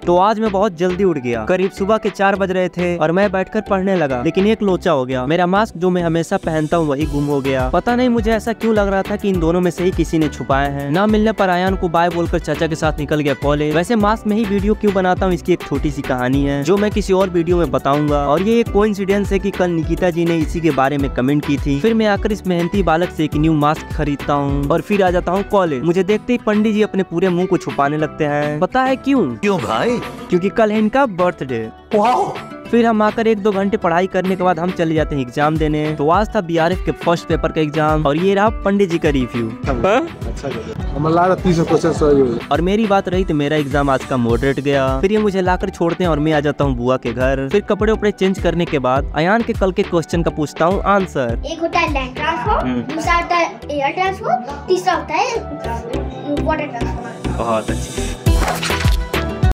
तो आज मैं बहुत जल्दी उठ गया। करीब सुबह के 4 बज रहे थे और मैं बैठकर पढ़ने लगा, लेकिन एक लोचा हो गया। मेरा मास्क जो मैं हमेशा पहनता हूँ वही गुम हो गया। पता नहीं मुझे ऐसा क्यों लग रहा था कि इन दोनों में से ही किसी ने छुपाया है। ना मिलने पर आयान को बाय बोलकर चाचा के साथ निकल गया कॉलेज। वैसे मास्क में ही वीडियो क्यों बनाता हूँ इसकी एक छोटी सी कहानी है जो मैं किसी और वीडियो में बताऊंगा। और ये एक कोइंसिडेंस है कि कल निकिता जी ने इसी के बारे में कमेंट की थी। फिर मैं आकर इस मेहनती बालक से एक न्यू मास्क खरीदता हूँ और फिर आ जाता हूँ कॉलेज। मुझे देखते ही पंडित जी अपने पूरे मुंह को छुपाने लगते हैं। पता है क्यों भाई? क्योंकि कल है इनका बर्थडे। फिर हम आकर 1-2 घंटे पढ़ाई करने के बाद हम चले जाते हैं एग्जाम देने। तो आज था बीआरएफ के फर्स्ट पेपर का एग्जाम और ये रहा पंडित जी का रिव्यू। और मेरी बात रही तो मेरा एग्जाम आज का मॉडरेट गया। फिर ये मुझे लाकर छोड़ते हैं और मैं आ जाता हूँ बुआ के घर। फिर कपड़े उपड़े चेंज करने के बाद अयान के कल के क्वेश्चन का पूछता हूँ आंसर। एक होता है लैंड ट्रांसफर, दूसरा होता है एयर ट्रांसफर, तीसरा होता है वाटर ट्रांसफर। बहुत अच्छी।